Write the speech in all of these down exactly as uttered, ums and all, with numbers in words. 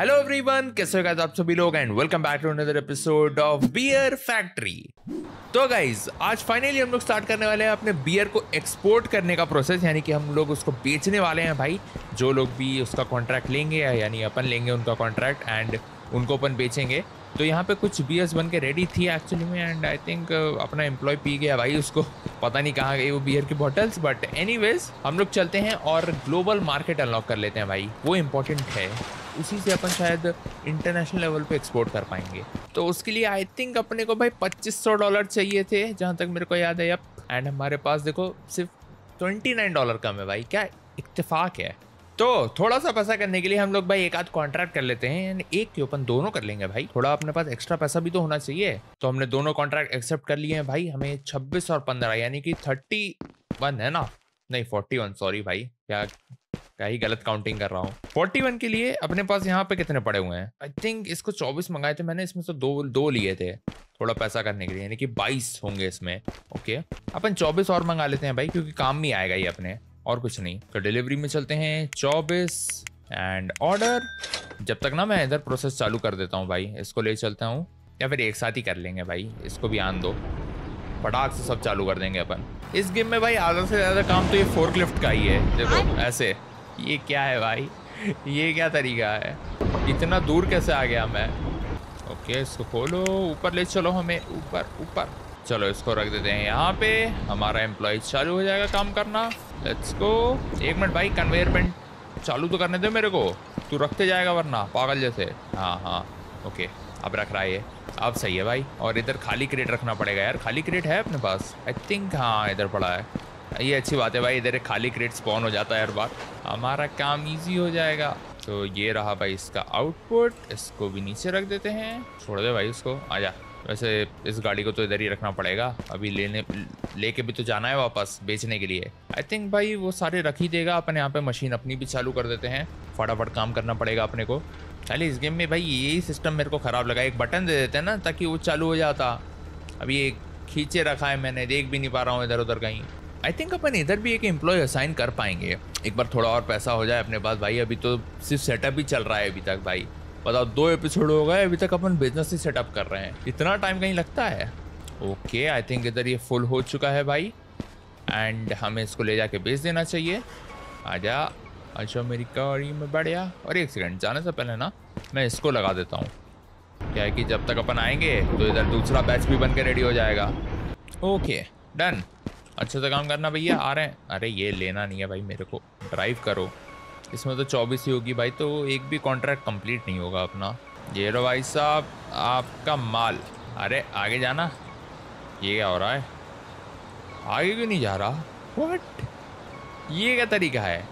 Hello everyone, कैसे हो guys आप सभी लोग and welcome back to another episode of beer factory. तो गाइस आज फाइनली हम लोग स्टार्ट करने वाले हैं अपने बियर को एक्सपोर्ट करने का प्रोसेस, यानी कि हम लोग उसको बेचने वाले हैं भाई। जो लोग भी उसका कॉन्ट्रैक्ट लेंगे यानी अपन लेंगे उनका कॉन्ट्रैक्ट एंड उनको अपन बेचेंगे। तो यहाँ पे कुछ बियर्स बन के रेडी थी एक्चुअली में एंड आई थिंक अपना एम्प्लॉय पी गया भाई, उसको पता नहीं कहाँ गई वो बियर की बॉटल्स। बट एनीवेज हम लोग चलते हैं और ग्लोबल मार्केट अनलॉक कर लेते हैं भाई, वो इम्पोर्टेंट है। उसी से अपन शायद इंटरनेशनल लेवल पे एक्सपोर्ट कर पाएंगे। तो उसके लिए आई थिंक अपने को भाई पच्चीस सौ डॉलर चाहिए थे जहाँ तक मेरे को याद है। यप, एंड हमारे पास देखो सिर्फ ट्वेंटी नाइन डॉलर कम है भाई, क्या इत्तेफाक है। तो थोड़ा सा पैसा करने के लिए हम लोग भाई एक आध कॉन्ट्रैक्ट कर लेते हैं, यानी एक के अपन दोनों कर लेंगे भाई। थोड़ा अपने पास एक्स्ट्रा पैसा भी तो होना चाहिए। तो हमने दोनों कॉन्ट्रैक्ट एक्सेप्ट कर लिए हैं भाई। हमें छब्बीस और पंद्रह यानी कि थर्टी वन है ना, नहीं फोर्टी वन, सॉरी भाई, क्या क्या ही गलत काउंटिंग कर रहा हूँ। फोर्टी वन के लिए अपने पास यहाँ पे कितने पड़े हुए हैं? आई थिंक इसको चौबीस मंगाए थे मैंने, इसमें से दो दो लिए थे थोड़ा पैसा करने के लिए, यानी कि बाईस होंगे इसमें। ओके अपन चौबीस और मंगा लेते हैं भाई, क्योंकि काम भी आएगा ही अपने, और कुछ नहीं। तो डिलीवरी में चलते हैं चौबीस एंड ऑर्डर। जब तक ना मैं इधर प्रोसेस चालू कर देता हूँ भाई, इसको ले चलता हूँ या फिर एक साथ ही कर लेंगे भाई, इसको भी आन दो, फटाक से सब चालू कर देंगे अपन। इस गेम में भाई आधा से ज़्यादा काम तो ये फोर्कलिफ्ट का ही है। देखो ऐसे, ये क्या है भाई, ये क्या तरीका है, इतना दूर कैसे आ गया मैं। ओके इसको खोलो, ऊपर ले चलो, हमें ऊपर ऊपर चलो, इसको रख देते हैं यहाँ पे। हमारा एम्प्लॉय चालू हो जाएगा काम करना। Let's go. एक मिनट भाई, कन्वेयर बेल्ट चालू तो करने दे मेरे को, तू रखते जाएगा वरना पागल जैसे। हाँ हाँ ओके अब रख रहा है ये, अब सही है भाई। और इधर खाली क्रेट रखना पड़ेगा यार, खाली क्रेट है अपने पास आई थिंक, हाँ इधर पड़ा है। ये अच्छी बात है भाई, इधर एक खाली क्रेट स्पॉन हो जाता है हर बार, हमारा काम इजी हो जाएगा। तो ये रहा भाई इसका आउटपुट, इसको भी नीचे रख देते हैं। छोड़ दे भाई इसको, आजा। वैसे इस गाड़ी को तो इधर ही रखना पड़ेगा, अभी लेने लेके भी तो जाना है वापस बेचने के लिए। आई थिंक भाई वो सारे रख ही देगा। अपन यहाँ पे मशीन अपनी भी चालू कर देते हैं, फटाफट काम करना पड़ेगा अपने को। खाली इस गेम में भाई यही सिस्टम मेरे को ख़राब लगा, एक बटन दे देते हैं ना ताकि वो चालू हो जाता। अभी एक खींचे रखा है मैंने, देख भी नहीं पा रहा हूँ इधर उधर कहीं। आई थिंक अपन इधर भी एक एम्प्लॉय असाइन कर पाएंगे, एक बार थोड़ा और पैसा हो जाए अपने पास भाई। अभी तो सिर्फ सेटअप ही चल रहा है अभी तक भाई, बताओ दो एपिसोड हो गए अभी तक अपन बिजनेस ही सेटअप कर रहे हैं, इतना टाइम कहीं लगता है। ओके आई थिंक इधर ये फुल हो चुका है भाई एंड हमें इसको ले जाके बेच देना चाहिए। आजा अच्छा मेरी गाड़ी में बढ़िया। और एक सेकंड, जाने से पहले ना मैं इसको लगा देता हूँ, क्या है कि जब तक अपन आएंगे तो इधर दूसरा बैच भी बन के रेडी हो जाएगा। ओके डन, अच्छे से काम करना भैया, आ रहे हैं। अरे ये लेना नहीं है भाई मेरे को, ड्राइव करो। इसमें तो चौबीस ही होगी भाई, तो एक भी कॉन्ट्रैक्ट कंप्लीट नहीं होगा अपना। ये लो भाई साहब आपका माल। अरे आगे जाना, ये क्या हो रहा है, आगे क्यों नहीं जा रहा, व्हाट, ये क्या तरीका है।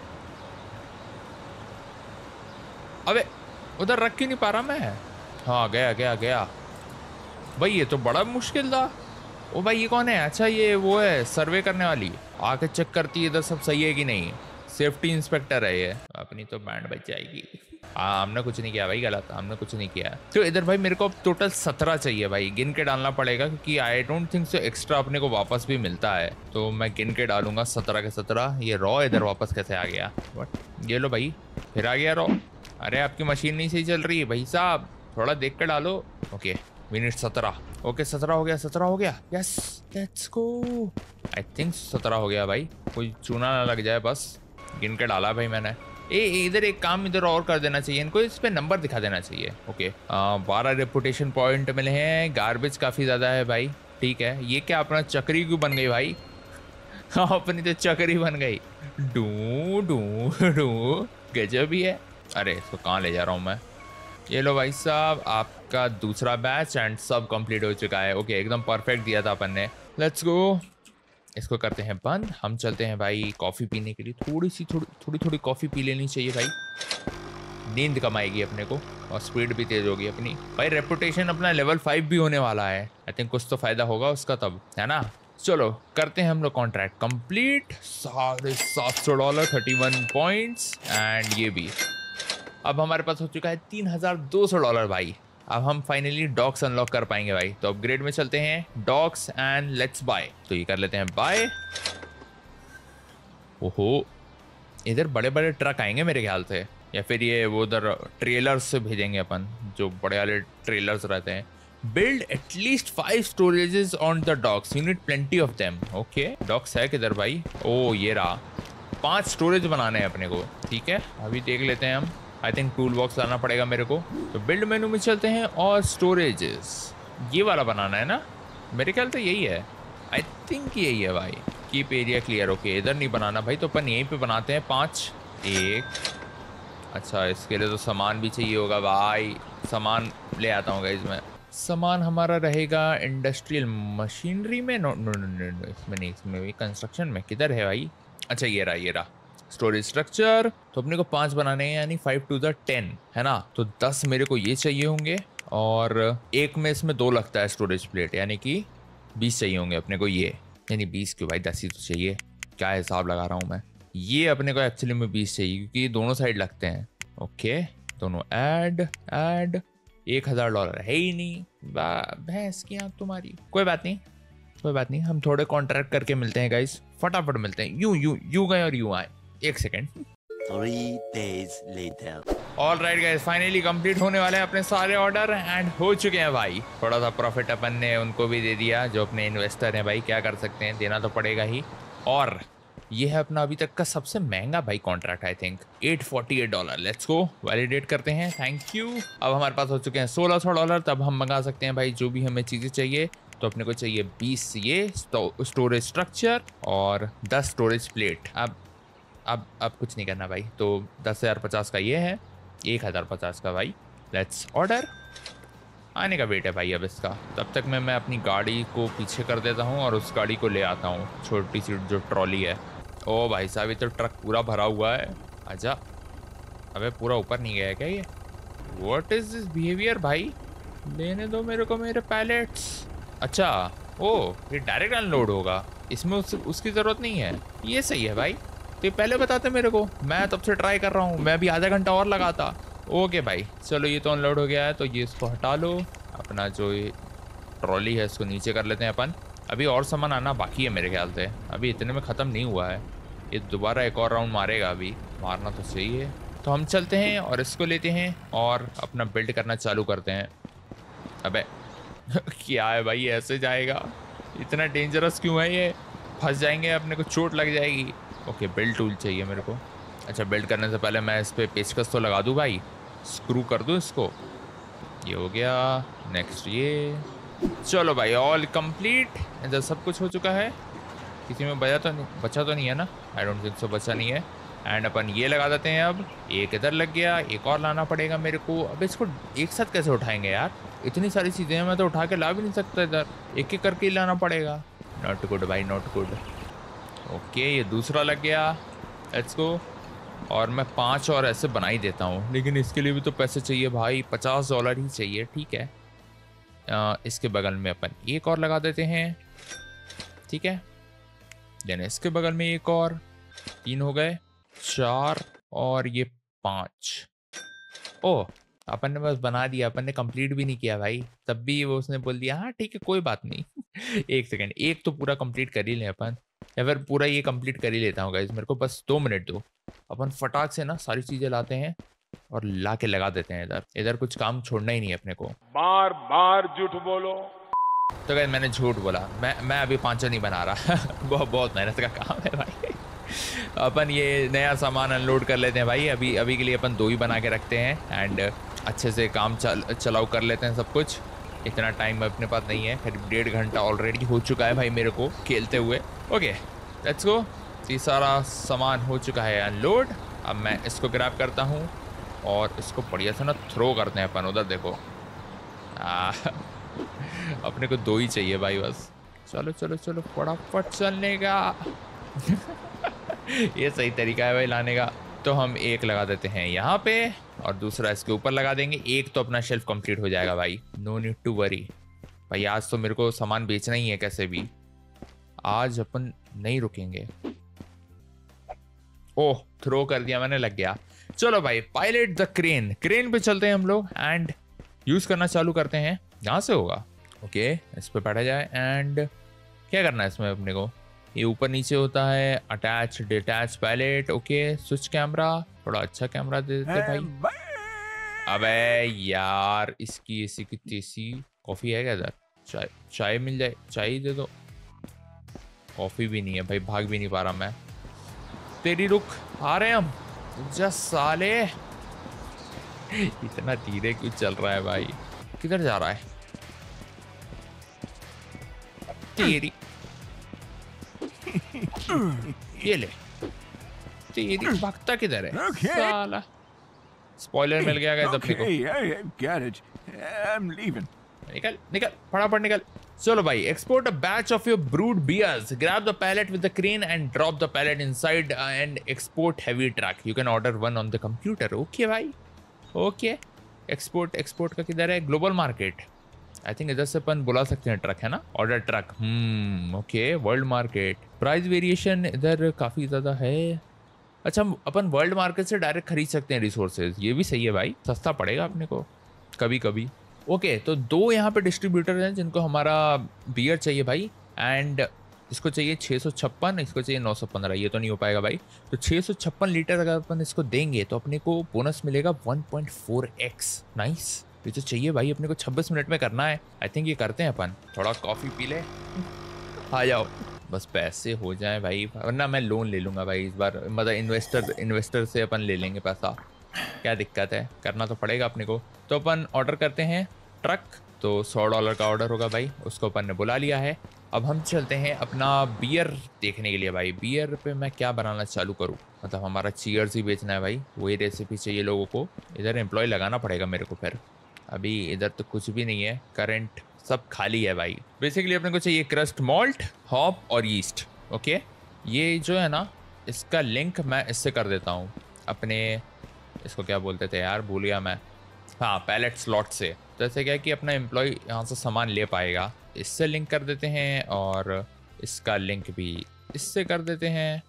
अबे उधर रख क्यों नहीं पा रहा मैं। हाँ गया गया गया भाई, ये तो बड़ा मुश्किल था। ओ भाई ये कौन है, अच्छा ये वो है सर्वे करने वाली, आके चेक करती है इधर सब सही है कि नहीं, सेफ्टी इंस्पेक्टर है ये। अपनी तो बैंड बच जाएगी। हाँ हमने कुछ नहीं किया भाई गलत, हमने कुछ नहीं किया। तो इधर भाई मेरे को अब टोटल सत्रह चाहिए भाई, गिन के डालना पड़ेगा क्योंकि I don't think so extra अपने को वापस भी मिलता है। तो मैं गिन के डालूंगा सत्रह के सत्रह। ये रॉ इधर वापस कैसे आ गया, बट ये लो भाई फिर आ गया रॉ। अरे आपकी मशीन नहीं सही चल रही भाई साहब, थोड़ा देख कर डालो। ओके मिनट सत्रह, ओके सत्रह हो गया, सत्रह हो गया, yes let's go. I think सत्रह हो गया भाई, कोई चूना ना लग जाए बस। गिन के डाला भाई मैंने। ए इधर एक काम इधर और कर देना चाहिए इनको, इस पे नंबर दिखा देना चाहिए। ओके बारह रेपुटेशन पॉइंट मिले हैं, गार्बेज काफ़ी ज़्यादा है भाई। ठीक है ये क्या अपना चक्री क्यों बन गई भाई। हाँ अपनी तो चक्री बन गई, डू डू डू गजब भी है। अरे इसको कहाँ ले जा रहा हूँ मैं। ये लो भाई साहब आपका दूसरा बैच एंड सब कंप्लीट हो चुका है। ओके एकदम परफेक्ट दिया था अपन ने। लेट्स गो, इसको करते हैं बंद, हम चलते हैं भाई कॉफ़ी पीने के लिए। थोड़ी सी थोड़ी थोड़ी थोड़ी कॉफ़ी पी लेनी चाहिए भाई, नींद कम आएगी अपने को और स्पीड भी तेज होगी अपनी भाई। रेपुटेशन अपना लेवल फाइव भी होने वाला है, आई थिंक कुछ तो फ़ायदा होगा उसका तब, है ना। चलो करते हैं हम लोग कॉन्ट्रैक्ट कंप्लीट। साढ़े सात सौ dollar thirty one points and ये भी अब हमारे पास हो चुका है तीन हज़ार दो सौ डॉलर भाई। अब हम फाइनली डॉक्स अनलॉक कर पाएंगे भाई। तो अपग्रेड में चलते हैं, डॉक्स एंड लेट्स बाय। तो ये कर लेते हैं बाय। ओहो इधर बड़े बड़े ट्रक आएंगे मेरे ख्याल से। या फिर ये वो उधर ट्रेलर्स से भेजेंगे अपन, जो बड़े वाले ट्रेलर्स रहते हैं। Build at least five storages on the docks, you need plenty of them. Okay, docks है किधर भाई? ओ ये रहा, पांच स्टोरेज बनाने हैं अपने को। ठीक है, अभी देख लेते हैं हम। आई थिंक टूल बॉक्स लाना पड़ेगा मेरे को। तो बिल्ड मेनू में चलते हैं और स्टोरेजेस ये वाला बनाना है ना, मेरे ख्याल से यही है। आई थिंक यही है भाई। Keep area clear. ओके, इधर नहीं बनाना भाई, तो अपन यहीं पे बनाते हैं पाँच। एक, अच्छा इसके लिए तो सामान भी चाहिए होगा भाई, सामान ले आता हूँ गाइस मैं। सामान हमारा रहेगा इंडस्ट्रियल मशीनरी में। No no no no, no इसमें नहीं, इसमें भी कंस्ट्रक्शन में। किधर है भाई? अच्छा ये रहा, ये रहा स्टोरेज स्ट्रक्चर। तो अपने को पांच बनाने हैं, यानी फाइव टू द टेन है ना। तो दस मेरे को ये चाहिए होंगे, और एक में इसमें दो लगता है स्टोरेज प्लेट, यानी कि बीस चाहिए होंगे अपने को ये। यानी बीस क्यों भाई, दस ही तो चाहिए, क्या हिसाब लगा रहा हूँ मैं। ये अपने को एक्चुअली में बीस चाहिए, क्योंकि दोनों साइड लगते हैं। ओके, दोनों ऐड ऐड। एक हजार डॉलर है ही नहीं, भैंस की आंख तुम्हारी। कोई बात नहीं, कोई बात नहीं, हम थोड़े कॉन्ट्रैक्ट करके मिलते हैं गाइस, फटाफट मिलते हैं। यू यू यू गए और यू आए। एक सेकेंड। Three days later. All right guys, finally complete होने वाले हैं अपने सारे ऑर्डर एंड हो चुके हैं भाई। थोड़ा सा प्रॉफिट अपन ने उनको भी दे दिया, जो अपने इन्वेस्टर हैं भाई, क्या कर सकते हैं, देना तो पड़ेगा ही। और ये है अपना अभी तक का सबसे महंगा भाई contract, I think eight forty eight dollar. Let's go validate करते हैं, थैंक यू। अब हमारे पास हो चुके हैं सोलह सौ डॉलर, तब हम मंगा सकते हैं भाई जो भी हमें चीज़ें चाहिए। तो अपने को चाहिए बीस ये स्टोरेज स्ट्रक्चर और दस स्टोरेज प्लेट। अब अब अब कुछ नहीं करना भाई, तो दस हज़ार पचास का ये है, एक हज़ार पचास का भाई। Let's order. आने का वेट है भाई अब इसका। तब तक मैं मैं अपनी गाड़ी को पीछे कर देता हूँ और उस गाड़ी को ले आता हूँ, छोटी सी जो ट्रॉली है। ओ भाई साहब, ये तो ट्रक पूरा भरा हुआ है। आजा। अबे पूरा ऊपर नहीं गया है क्या ये? व्हाट इज दिस बिहेवियर भाई? लेने दो मेरे को मेरे पैलेट्स। अच्छा, ओ ये डायरेक्ट अनलोड होगा, इसमें उस, उसकी ज़रूरत नहीं है। ये सही है भाई, तो ये पहले बताते मेरे को, मैं तब से ट्राई कर रहा हूँ, मैं अभी आधा घंटा और लगाता। ओके भाई चलो, ये तो अनलोड हो गया है, तो ये इसको हटा लो। अपना जो ये ट्रॉली है इसको नीचे कर लेते हैं अपन। अभी और सामान आना बाकी है मेरे ख्याल से, अभी इतने में ख़त्म नहीं हुआ है। ये दोबारा एक और राउंड मारेगा, अभी मारना तो सही है। तो हम चलते हैं और इसको लेते हैं और अपना बिल्ड करना चालू करते हैं। अबे क्या है भाई, ऐसे जाएगा? इतना डेंजरस क्यों है ये? फंस जाएंगे, अपने को चोट लग जाएगी। ओके, बिल्ड टूल चाहिए मेरे को। अच्छा, बिल्ड करने से पहले मैं इस पर पेचकस तो लगा दूँ भाई, स्क्रू कर दूँ इसको। ये हो गया, नेक्स्ट ये। चलो भाई, ऑल कंप्लीट। इधर सब कुछ हो चुका है, किसी में बचा तो नहीं, बचा तो नहीं है ना? आई डोंट थिंक सो, बचा नहीं है। एंड अपन ये लगा देते हैं। अब एक इधर लग गया, एक और लाना पड़ेगा मेरे को। अब इसको एक साथ कैसे उठाएंगे यार? इतनी सारी चीज़ें हैं, मैं तो उठा के ला भी नहीं सकता, इधर एक एक करके ही लाना पड़ेगा। नॉट गुड भाई, नॉट गुड। ओके, ये दूसरा लग गया, लेट्स गो। और मैं पांच और ऐसे बना ही देता हूँ, लेकिन इसके लिए भी तो पैसे चाहिए भाई, पचास डॉलर ही चाहिए। ठीक है, आ, इसके बगल में अपन एक और लगा देते हैं। ठीक है, देन इसके बगल में एक और, तीन हो गए, चार और ये पाँच। ओह, अपन ने बस बना दिया, अपन ने कंप्लीट भी नहीं किया भाई, तब भी वो उसने बोल दिया हाँ ठीक है कोई बात नहीं। एक सेकंड, एक तो पूरा कंप्लीट कर ही लें अपन, या फिर पूरा ये कंप्लीट कर ही लेता हूँ गाइस, मेरे को बस दो मिनट दो। अपन फटाक से ना सारी चीज़ें लाते हैं और ला के लगा देते हैं इधर। इधर कुछ काम छोड़ना ही नहीं है अपने को। बार बार झूठ बोलो। तो गाइस मैंने झूठ बोला, मैं मैं अभी पाँचों नहीं बना रहा। बहुत बहुत मेहनत का काम है भाई। अपन ये नया सामान अनलोड कर लेते हैं भाई। अभी अभी के लिए अपन दो ही बना के रखते हैं एंड अच्छे से काम चल चलाओ कर लेते हैं सब कुछ। इतना टाइम अपने पास नहीं है, करीब डेढ़ घंटा ऑलरेडी हो चुका है भाई मेरे को खेलते हुए। Okay let's go. ये सारा सामान हो चुका है अनलोड। अब मैं इसको ग्रैब करता हूँ और इसको बढ़िया से ना थ्रो करते हैं अपन। उधर देखो, आ, अपने को दो ही चाहिए भाई बस। चलो चलो चलो फटाफट चलने का। ये सही तरीका है भाई लाने का। तो हम एक लगा देते हैं यहाँ पे और दूसरा इसके ऊपर लगा देंगे। एक तो अपना शेल्फ कंप्लीट हो जाएगा भाई, नो नीड टू वरी भाई। आज तो मेरे को सामान बेचना ही है कैसे भी, आज अपन नहीं रुकेंगे। ओह, थ्रो कर दिया मैंने, लग गया। चलो भाई, पायलट द क्रेन। क्रेन पे चलते हैं हम लोग एंड यूज करना चालू करते हैं। यहाँ से होगा। ओके, इस पे बैठा जाए एंड क्या करना है इसमें अपने को? ये ऊपर नीचे होता है। Attach detach pallet, okay. Switch camera, थोड़ा अच्छा कैमरा दे देते भाई। अबे यार इसकी ऐसी की तैसी। कॉफी है क्या इधर? चाय चाय मिल जाए, चाय दे दो। कॉफी भी नहीं है भाई, भाग भी नहीं पा रहा मैं। तेरी रुक, आ रहे हैं हम। जस साले इतना धीरे क्यों चल रहा है भाई? किधर जा रहा है? तेरी ये ले। तेरी भागता किधर है साला? स्पॉइलर मिल गया गाइस अपने को। Okay, I got it. I'm leaving. निकल निकल फटाफट निकल। चलो भाई, export a batch of your brewed beers, grab the pallet with the crane and drop the pallet inside and export heavy truck. You can order one on the computer. Okay भाई, okay. Export export का किधर है? Global market. I think इधर से अपन बुला सकते हैं truck, है ना? Order truck. Hmm okay. World market, price variation इधर काफी ज्यादा है। अच्छा, अपन वर्ल्ड मार्केट से डायरेक्ट खरीद सकते हैं रिसोर्सेज, ये भी सही है भाई, सस्ता पड़ेगा अपने को कभी कभी। ओके okay, तो दो यहाँ पे डिस्ट्रीब्यूटर हैं जिनको हमारा बियर चाहिए भाई। एंड इसको चाहिए छः सौ छप्पन, इसको चाहिए नौ सौ पंद्रह। ये तो नहीं हो पाएगा भाई। तो छः सौ छप्पन लीटर अगर अपन इसको देंगे तो अपने को बोनस मिलेगा one point four x. Nice, ये तो चाहिए भाई अपने को। छब्बीस मिनट में करना है। आई थिंक ये करते हैं अपन। थोड़ा कॉफ़ी पी ले, आ जाओ। बस पैसे हो जाए भाई, वरना मैं लोन ले लूँगा भाई इस बार। मतलब इन्वेस्टर इन्वेस्टर से अपन ले लेंगे पैसा, क्या दिक्कत है? करना तो पड़ेगा अपने को। तो अपन ऑर्डर करते हैं ट्रक। तो सौ डॉलर का ऑर्डर होगा भाई, उसको अपन ने बुला लिया है। अब हम चलते हैं अपना बियर देखने के लिए भाई। बियर पे मैं क्या बनाना चालू करूँ? मतलब हमारा चीयर्स ही बेचना है भाई, वही रेसिपी चाहिए लोगों को। इधर एम्प्लॉय लगाना पड़ेगा मेरे को फिर। अभी इधर तो कुछ भी नहीं है, करंट सब खाली है भाई। बेसिकली अपने को चाहिए क्रस्ट मॉल्ट, हॉप और ईस्ट। ओके, ये जो है ना, इसका लिंक मैं इससे कर देता हूँ अपने, इसको क्या बोलते थे यार, भूल गया मैं। हाँ, पैलेट स्लॉट से। तो ऐसे क्या है कि अपना एम्प्लॉय यहाँ से सामान ले पाएगा। इससे लिंक कर देते हैं और इसका लिंक भी इससे कर देते हैं।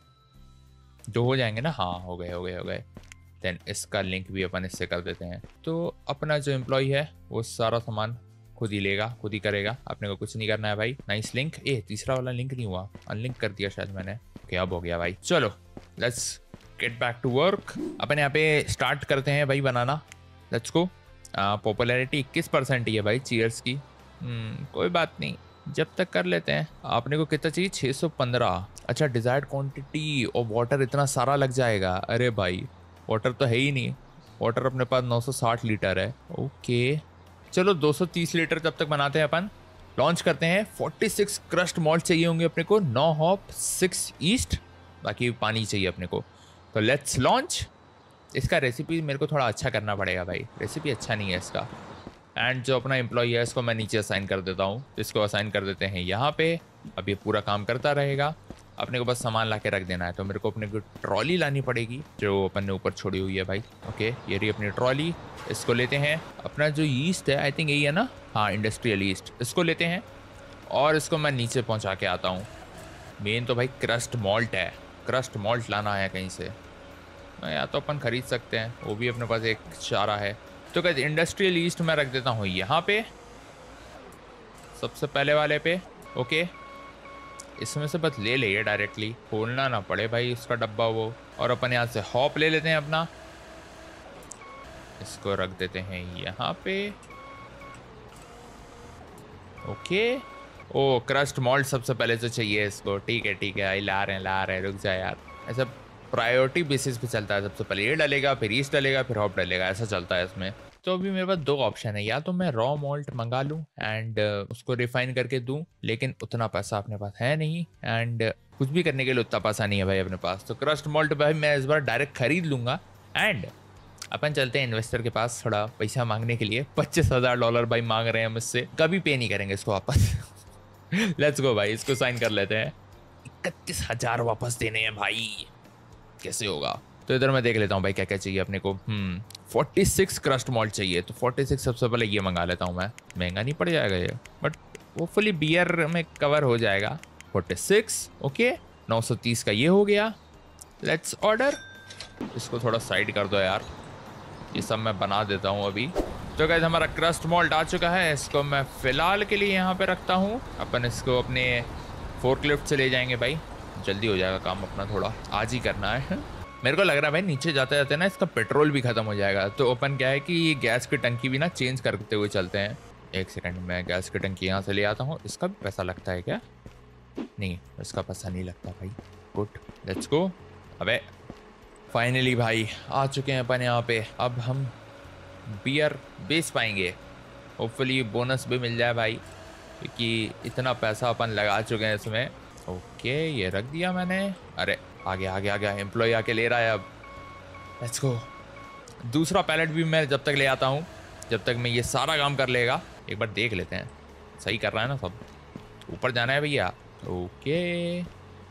जो हो जाएंगे ना, हाँ हो गए हो गए हो गए। देन इसका लिंक भी अपन इससे कर देते हैं। तो अपना जो एम्प्लॉय है वो सारा सामान खुद ही लेगा, खुद ही करेगा, अपने को कुछ नहीं करना है भाई। Nice link. ए तीसरा वाला लिंक नहीं हुआ, अनलिंक कर दिया शायद मैंने। ओके, अब हो गया भाई। चलो let's get back to work. अपन यहाँ पे स्टार्ट करते हैं भाई बनाना। Let's go. पॉपुलैरिटी इक्कीस परसेंट ही है भाई चीयर्स की। hmm, कोई बात नहीं, जब तक कर लेते हैं। आपने को कितना चाहिए? छः सौ पंद्रह। अच्छा, डिजायर्ड क्वांटिटी और वाटर इतना सारा लग जाएगा। अरे भाई वाटर तो है ही नहीं। वाटर अपने पास नौ सौ साठ लीटर है। ओके चलो दो सौ तीस लीटर जब तक बनाते हैं अपन। लॉन्च करते हैं। छियालीस क्रस्ट मॉल्ट चाहिए होंगे अपने को, नौ हॉप, सिक्स ईस्ट, बाकी पानी चाहिए अपने को। तो लेट्स लॉन्च। इसका रेसिपी मेरे को थोड़ा अच्छा करना पड़ेगा भाई, रेसिपी अच्छा नहीं है इसका। एंड जो अपना एम्प्लॉय है इसको मैं नीचे असाइन कर देता हूँ। इसको असाइन कर देते हैं यहाँ पे। अब ये पूरा काम करता रहेगा, अपने को बस सामान ला के रख देना है। तो मेरे को अपने को ट्रॉली लानी पड़ेगी जो अपन ने ऊपर छोड़ी हुई है भाई। ओके, ये रही अपनी ट्रॉली। इसको लेते हैं। अपना जो ईस्ट है, आई थिंक यही है ना, हाँ इंडस्ट्रियल ईस्ट, इसको लेते हैं और इसको मैं नीचे पहुँचा के आता हूँ। मेन तो भाई क्रस्ट मॉल्ट है, क्रस्ट मॉल्ट लाना है कहीं से। या तो अपन खरीद सकते हैं, वो भी अपने पास एक चारा है। तो कहते इंडस्ट्रियल ईस्ट में रख देता हूँ यहाँ पे, सबसे पहले वाले पे। ओके, इसमें से बस ले ले डायरेक्टली, खोलना ना पड़े भाई उसका डब्बा वो। और अपन यहाँ से हॉप ले लेते हैं अपना, इसको रख देते हैं यहाँ पे। ओके, ओ क्रस्ट मॉल्ट सबसे पहले तो चाहिए इसको। ठीक है ठीक है, आई ला रहे हैं ला रहे हैं, रुक जा यार। ऐसा प्रायोरिटी बेसिस पे चलता है, सबसे पहले ये डलेगा, फिर ईस्ट डलेगा, फिर हॉप डलेगा, ऐसा चलता है इसमें। तो अभी मेरे पास दो ऑप्शन है, या तो मैं रॉ मॉल्ट मंगा लूँ एंड uh, उसको रिफाइन करके दूँ, लेकिन उतना पैसा अपने पास है नहीं एंड uh, कुछ भी करने के लिए उतना पैसा नहीं है भाई अपने पास। तो क्रस्ट मॉल्ट भाई मैं इस बार डायरेक्ट खरीद लूँगा एंड अपन चलते हैं इन्वेस्टर के पास थोड़ा पैसा मांगने के लिए। पच्चीस हजार डॉलर भाई मांग रहे हैं मुझसे, कभी पे नहीं करेंगे इसको वापस। लेट्स गो भाई, इसको साइन कर लेते हैं। इकतीस हजार वापस देने हैं भाई, कैसे होगा? तो इधर मैं देख लेता हूँ भाई क्या क्या चाहिए अपने को। Hmm forty six crust malt चाहिए, तो फोर्टी सिक्स सबसे पहले ये मंगा लेता हूँ मैं। महंगा नहीं पड़ जाएगा ये, बट वो फुली बियर में कवर हो जाएगा। फोर्टी सिक्स ओके, नौ सौ तीस का ये हो गया। Let's order. इसको थोड़ा साइड कर दो यार, ये सब मैं बना देता हूँ अभी। तो गाइस हमारा क्रस्ट मॉल्ट आ चुका है, इसको मैं फ़िलहाल के लिए यहाँ पे रखता हूँ। अपन इसको अपने फोर्कलिफ्ट से ले जाएंगे भाई, जल्दी हो जाएगा काम अपना, थोड़ा आज ही करना है। मेरे को लग रहा है भाई नीचे जाते जाते ना इसका पेट्रोल भी खत्म हो जाएगा, तो अपन क्या है कि ये गैस की टंकी भी ना चेंज करते हुए चलते हैं। एक सेकंड, मैं गैस की टंकी यहाँ से ले आता हूँ। इसका भी पैसा लगता है क्या? नहीं, इसका पैसा नहीं लगता भाई। Good, let's go. अबे फाइनली भाई आ चुके हैं अपन यहाँ पे। अब हम बियर बेच पाएंगे, होपफुली बोनस भी मिल जाए भाई, क्योंकि इतना पैसा अपन लगा चुके हैं इसमें। ओके, ये रख दिया मैंने। अरे आगे आगे आगे एम्प्लॉय आके ले रहा है अब। Let's go. दूसरा पैलेट भी मैं जब तक ले आता हूँ, जब तक मैं ये सारा काम कर लेगा। एक बार देख लेते हैं सही कर रहा है ना सब। ऊपर जाना है भैया। ओके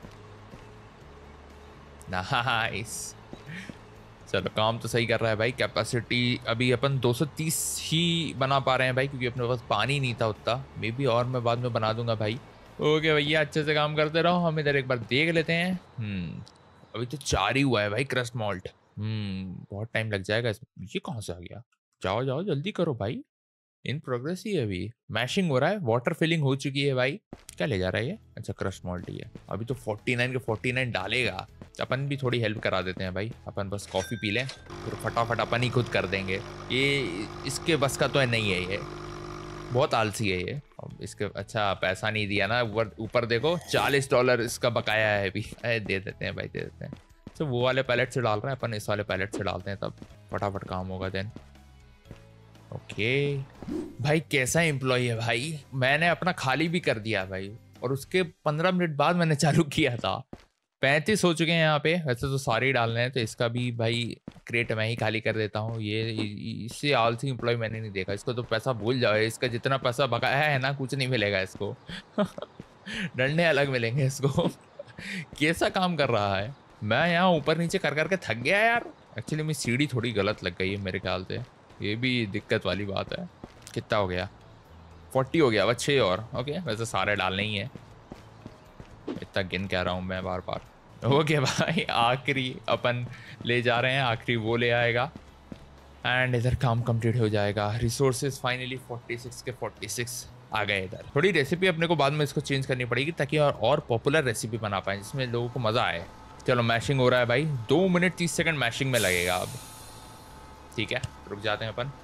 नाइस, चलो काम तो सही कर रहा है भाई। कैपेसिटी अभी अपन दो सौ तीस ही बना पा रहे हैं भाई, क्योंकि अपने पास पानी नहीं था उतना। मे बी और मैं बाद में बना दूंगा भाई। ओके भैया, अच्छे से काम करते रहो। हम इधर एक बार देख लेते हैं। हम्म अभी तो चार ही हुआ है भाई क्रस्ट मॉल्ट। हम्म बहुत टाइम लग जाएगा इसमें। ये कहाँ से आ गया? जाओ जाओ जल्दी करो भाई, इन प्रोग्रेस ही है। अभी मैशिंग हो रहा है, वाटर फिलिंग हो चुकी है भाई। क्या ले जा रहा है ये? अच्छा क्रस्ट मॉल्ट ही है। अभी तो उनचास के उनचास डालेगा, अपन भी थोड़ी हेल्प करा देते हैं भाई। अपन बस कॉफ़ी पी लें, फिर फटाफट अपन ही खुद कर देंगे। ये इसके बस का तो है नहीं है, ये बहुत आलसी है ये। इसके अच्छा पैसा नहीं दिया ना, ऊपर ऊपर देखो चालीस डॉलर इसका बकाया है अभी। अरे दे देते हैं भाई, दे देते हैं। तो वो वाले पैलेट से डाल रहे हैं अपन, इस वाले पैलेट से डालते हैं, तब फटाफट काम होगा देन। ओके भाई, कैसा एम्प्लॉय है भाई। मैंने अपना खाली भी कर दिया भाई, और उसके पंद्रह मिनट बाद मैंने चालू किया था। पैंतीस हो चुके हैं यहाँ पे। वैसे तो सारे ही डालने हैं, तो इसका भी भाई क्रेट मैं ही खाली कर देता हूँ। ये इससे आलसी एम्प्लॉय मैंने नहीं देखा। इसको तो पैसा भूल जाओ, इसका जितना पैसा बकाया है ना कुछ नहीं मिलेगा इसको। डंडे अलग मिलेंगे इसको। कैसा काम कर रहा है। मैं यहाँ ऊपर नीचे कर करके थक गया यार। एक्चुअली मेरी सीढ़ी थोड़ी गलत लग गई है मेरे ख्याल से, ये भी दिक्कत वाली बात है। कितना हो गया? चालीस हो गया, बस छः और। ओके, वैसे सारे डालने ही है, इतना गिन कह रहा हूँ मैं बार बार। ओके भाई, आखिरी अपन ले जा रहे हैं, आखिरी वो ले आएगा एंड इधर काम कंप्लीट हो जाएगा। रिसोर्सेज फाइनली छियालीस के छियालीस आ गए इधर। थोड़ी रेसिपी अपने को बाद में इसको चेंज करनी पड़ेगी, ताकि और, और पॉपुलर रेसिपी बना पाए जिसमें लोगों को मज़ा आए। चलो मैशिंग हो रहा है भाई, दो मिनट तीस सेकंड मैशिंग में लगेगा अब। ठीक है, रुक जाते हैं अपन।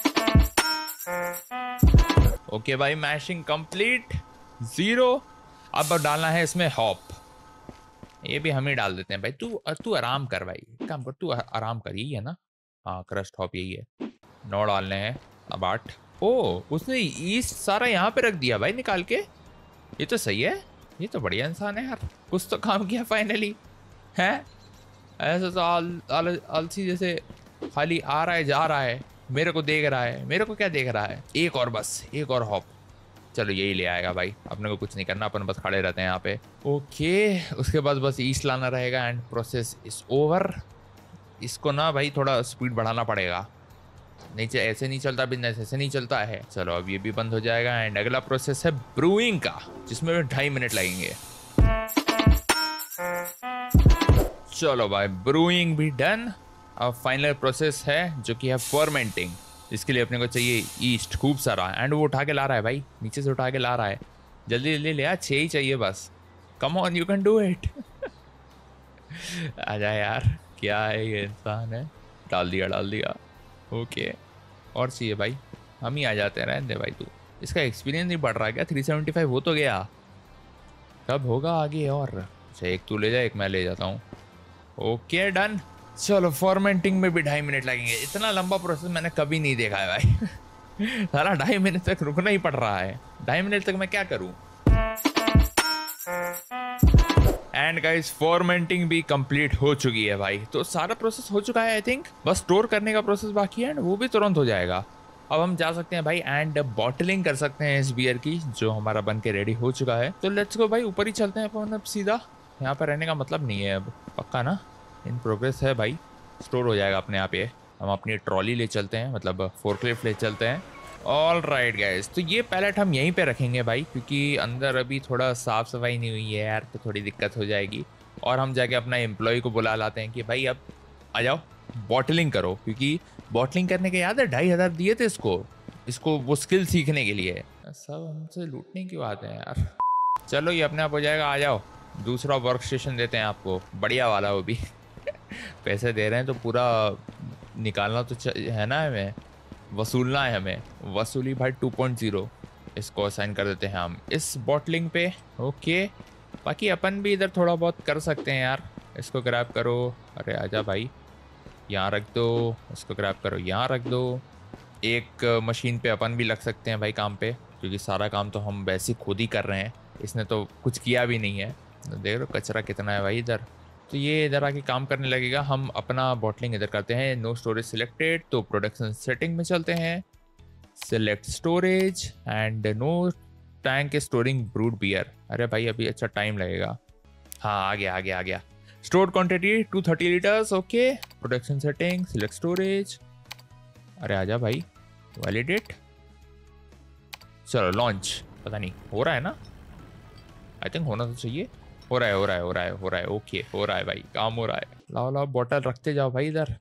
ओके भाई, मैशिंग कंप्लीट, जीरो। अब डालना है इसमें हॉप। ये भी हम ही डाल देते हैं भाई। तू तू आराम कर भाई, काम कर, तू आराम कर। यही है ना? हाँ, क्रस्ट हॉप यही है। नौ डालने हैं अब, आठ। ओ, उसने ईस्ट सारा यहाँ पे रख दिया भाई निकाल के। ये तो सही है, ये तो बढ़िया इंसान है यार, कुछ तो काम किया फाइनली है। ऐसा तो आल, आल, आलसी जैसे खाली आ रहा है जा रहा है, मेरे को देख रहा है। मेरे को क्या देख रहा है? एक और बस, एक और हॉप। चलो यही ले आएगा भाई, अपने को कुछ नहीं करना, अपन बस खड़े रहते हैं यहाँ पे। ओके, उसके बाद बस ईस्ट लाना रहेगा एंड प्रोसेस इज ओवर। इसको ना भाई थोड़ा स्पीड बढ़ाना पड़ेगा, नीचे ऐसे नहीं चलता, बिजनेस ऐसे नहीं चलता है। चलो अब ये भी बंद हो जाएगा एंड अगला प्रोसेस है ब्रूइंग का, जिसमें ढाई मिनट लगेंगे। चलो भाई, ब्रूइंग भी डन। अब फाइनल प्रोसेस है जो कि है फर्मेंटिंग। इसके लिए अपने को चाहिए ईस्ट खूब सारा, एंड वो उठा के ला रहा है भाई, नीचे से उठा के ला रहा है। जल्दी जल्दी ले आ, छः ही चाहिए बस। Come on, you can do it. आजा यार, क्या है ये इंसान है। डाल दिया डाल दिया। ओके, और चाहिए भाई, हम ही आ जाते हैं, रहने दे भाई तू। इसका एक्सपीरियंस नहीं बढ़ रहा क्या? थ्री सेवेंटी फाइव हो तो गया, कब होगा आगे और? अच्छा, एक तू ले जा, एक मैं ले जाता हूँ। Okay done. चलो फॉर्मेंटिंग में भी ढाई मिनट लगेंगे। इतना लंबा प्रोसेस मैंने कभी नहीं देखा है भाई। सारा ढाई मिनट तक रुकना ही पड़ रहा है। ढाई मिनट तक मैं क्या करूं? एंड गाइस, फॉर्मेंटिंग भी कंप्लीट हो चुकी है भाई, तो सारा प्रोसेस हो चुका है आई थिंक। बस स्टोर करने का प्रोसेस बाकी है, वो भी तुरंत हो जाएगा। अब हम जा सकते हैं भाई एंड बॉटलिंग कर सकते हैं इस बियर की, जो हमारा बन के रेडी हो चुका है। तो लेट्स गो भाई, ऊपर ही चलते हैं अपन अब सीधा। यहाँ पर रहने का मतलब नहीं है अब, पक्का ना? इन प्रोग्रेस है भाई, स्टोर हो जाएगा अपने आप। ये हम अपनी ट्रॉली ले चलते हैं, मतलब फोर्कलिफ्ट ले चलते हैं। ऑल राइट गाइस, तो ये पैलेट हम यहीं पे रखेंगे भाई, क्योंकि अंदर अभी थोड़ा साफ़ सफाई नहीं हुई है यार, तो थोड़ी दिक्कत हो जाएगी। और हम जाके अपना एम्प्लॉय को बुला लाते हैं कि भाई अब आ जाओ बॉटलिंग करो, क्योंकि बॉटलिंग करने के याद है ढाई हज़ार दिए थे इसको इसको वो स्किल सीखने के लिए। सब हमसे लूटने क्यों आते हैं यार। चलो ये अपने आप हो जाएगा, आ जाओ। दूसरा वर्क स्टेशन देते हैं आपको, बढ़िया वाला वो भी। पैसे दे रहे हैं तो पूरा निकालना तो है ना, हमें वसूलना है हमें। वसूली भाई टू पॉइंट ज़ीरो, इसको असाइन कर देते हैं हम इस बॉटलिंग पे। ओके, बाकी अपन भी इधर थोड़ा बहुत कर सकते हैं यार। इसको ग्रैब करो, अरे आजा भाई, यहाँ रख दो। इसको ग्रैब करो, यहाँ रख दो। एक मशीन पे अपन भी लग सकते हैं भाई काम पे, क्योंकि सारा काम तो हम वैसे खुद ही कर रहे हैं, इसने तो कुछ किया भी नहीं है। देख लो कचरा कितना है भाई इधर। तो ये इधर आके काम करने लगेगा। हम अपना बॉटलिंग इधर करते हैं। नो स्टोरेज सिलेक्टेड, तो प्रोडक्शन सेटिंग में चलते हैं। Select storage and no tank storing brewed beer. अरे भाई अभी अच्छा टाइम लगेगा। हाँ आ गया आ गया आ गया। Stored quantity two thirty litres. Okay, production setting, select storage. अरे आजा भाई, वैलिडेट। चलो लॉन्च। पता नहीं हो रहा है ना, आई थिंक होना तो चाहिए। हो रहा है हो रहा है हो रहा है हो रहा है ओके हो रहा है भाई, काम हो रहा है। लाओ लाओ बॉटल रखते जाओ भाई इधर।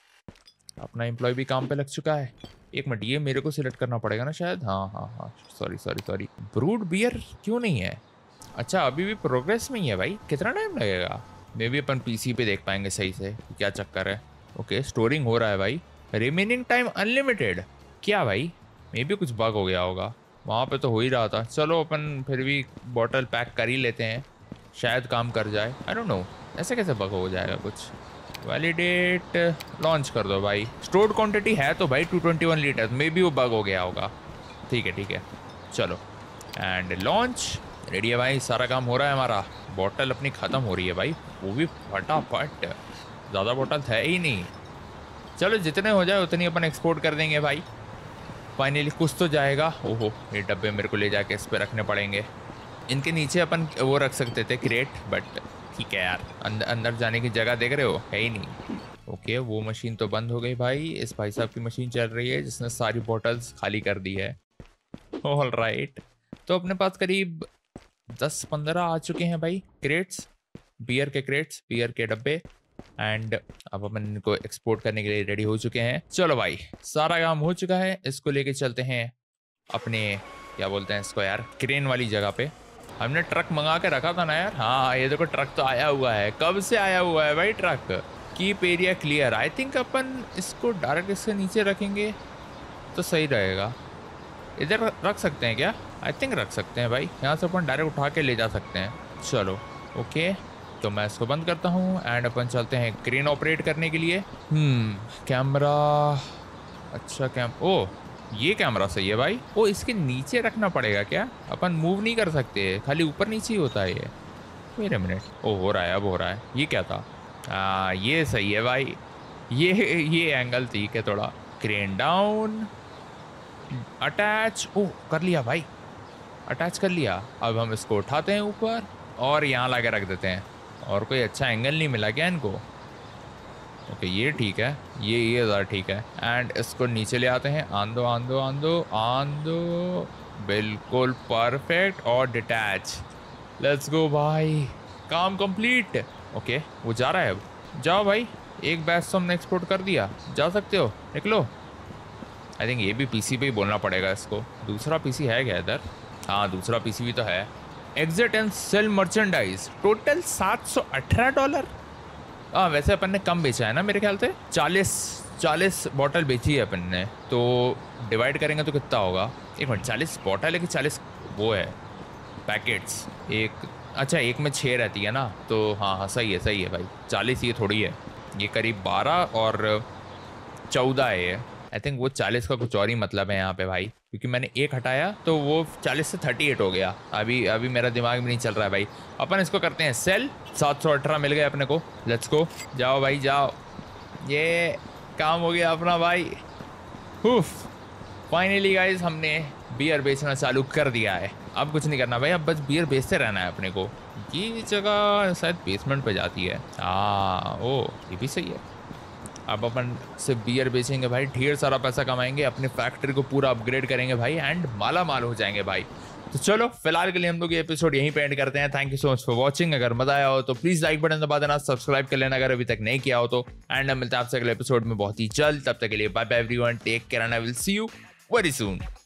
अपना एम्प्लॉय भी काम पे लग चुका है। एक मिनट, ये मेरे को सिलेक्ट करना पड़ेगा ना शायद। हाँ हाँ हाँ, sorry sorry sorry. Brewed beer क्यों नहीं है? अच्छा अभी भी प्रोग्रेस में ही है भाई, कितना टाइम लगेगा? मे भी अपन पीसी पे देख पाएंगे सही से क्या चक्कर है। ओके, स्टोरिंग हो रहा है भाई। Remaining time unlimited. क्या भाई, मे भी कुछ बग हो गया होगा, वहाँ पे तो हो ही रहा था। चलो अपन फिर भी बॉटल पैक कर ही लेते हैं, शायद काम कर जाए। आई डोंट नो ऐसे कैसे बग हो जाएगा कुछ। वैलिडेट, लॉन्च कर दो भाई। स्टोर्ड क्वांटिटी है तो भाई two twenty one litre, maybe वो बग हो गया होगा। ठीक है ठीक है, चलो एंड लॉन्च। रेडी है भाई, सारा काम हो रहा है हमारा। बॉटल अपनी ख़त्म हो रही है भाई, वो भी फटाफट, ज़्यादा बॉटल है ही नहीं। चलो जितने हो जाए उतनी अपन एक्सपोर्ट कर देंगे भाई। फाइनली कुछ तो जाएगा। ओहो, ये डब्बे मेरे को ले जाके इस पर रखने पड़ेंगे। इनके नीचे अपन वो रख सकते थे क्रेट, बट ठीक है यार, अंदर अंदर जाने की जगह देख रहे हो, है ही नहीं। ओके, वो मशीन तो बंद हो गई भाई। इस भाई साहब की मशीन चल रही है जिसने सारी बॉटल्स खाली कर दी है। ऑल राइट, तो अपने पास करीब दस पंद्रह आ चुके हैं भाई क्रेट्स, बियर के क्रेट्स, बियर के डब्बे। एंड अब अपन इनको एक्सपोर्ट करने के लिए रेडी हो चुके हैं। चलो भाई, सारा काम हो चुका है। इसको लेके चलते हैं अपने, क्या बोलते हैं इसको यार, क्रेन वाली जगह पे। हमने ट्रक मंगा के रखा था ना यार। हाँ ये देखो ट्रक तो आया हुआ है, कब से आया हुआ है भाई truck. Keep area clear. I think अपन इसको डायरेक्ट इसके नीचे रखेंगे तो सही रहेगा। इधर रख सकते हैं क्या? आई थिंक रख सकते हैं भाई, यहाँ से अपन डायरेक्ट उठा के ले जा सकते हैं। चलो ओके, तो मैं इसको बंद करता हूँ एंड अपन चलते हैं क्रेन ऑपरेट करने के लिए। हम्म कैमरा, अच्छा कैम, ओ ये कैमरा सही है भाई। ओ इसके नीचे रखना पड़ेगा क्या? अपन मूव नहीं कर सकते, खाली ऊपर नीचे ही होता है ये। वेट अ मिनट, ओ हो रहा है, अब हो रहा है। ये क्या था? हाँ ये सही है भाई, ये ये एंगल ठीक है थोड़ा। क्रेन डाउन, अटैच, ओ कर लिया भाई, अटैच कर लिया। अब हम इसको उठाते हैं ऊपर और यहाँ ला के रख देते हैं। और कोई अच्छा एंगल नहीं मिला क्या इनको? ओके ये ठीक है, ये ये ज़्यादा ठीक है। एंड इसको नीचे ले आते हैं। आन दो आन दो आन दो आन दो, बिल्कुल परफेक्ट और डिटैच। लेट्स गो भाई, काम कंप्लीट। ओके वो जा रहा है, अब जाओ भाई। एक बैच तो हमने एक्सपोर्ट कर दिया, जा सकते हो, निकलो। आई थिंक ये भी पीसी पे ही बोलना पड़ेगा इसको। दूसरा पीसी है क्या इधर? हाँ दूसरा पीसी भी तो है। Exit and sell merchandise, total सात सौ अठारह डॉलर। हाँ वैसे अपन ने कम बेचा है ना मेरे ख्याल से, चालीस चालीस बॉटल बेची है अपन ने, तो डिवाइड करेंगे तो कितना होगा? एक मिनट, चालीस बॉटल है कि चालीस वो है पैकेट्स? एक, अच्छा एक में छः रहती है ना, तो हाँ हाँ सही है सही है भाई। चालीस ये थोड़ी है, ये करीब बारह और चौदह है ये। आई थिंक वो चालीस का कुछ और ही मतलब है यहाँ पे भाई, क्योंकि मैंने एक हटाया तो वो चालीस से थर्टी एट हो गया। अभी अभी मेरा दिमाग में नहीं चल रहा है भाई। अपन इसको करते हैं सेल। सात सौ अठारह मिल गए अपने को। लेट्स गो, जाओ भाई जाओ, ये काम हो गया अपना भाई। हुफ, फाइनली गाइज हमने बियर बेचना चालू कर दिया है। अब कुछ नहीं करना भाई, अब बस बियर बेचते रहना है अपने को। ये जगह शायद बेसमेंट पे जाती है। हाँ ओ ये भी सही है। अब अपन सिर्फ बियर बेचेंगे भाई, ढेर सारा पैसा कमाएंगे, अपने फैक्ट्री को पूरा अपग्रेड करेंगे भाई एंड माला माल हो जाएंगे भाई। तो चलो फिलहाल के लिए हम लोग ये एपिसोड यहीं पे एंड करते हैं। Thank you so much for watching. अगर मजा आया हो तो प्लीज लाइक बटन दबा देना, सब्सक्राइब कर लेना अगर अभी तक नहीं किया हो तो। एंड हम मिलते हैं आपसे अगले एपिसोड में बहुत ही जल्द। तब तक के लिए bye bye everyone, take care and I will see you very soon.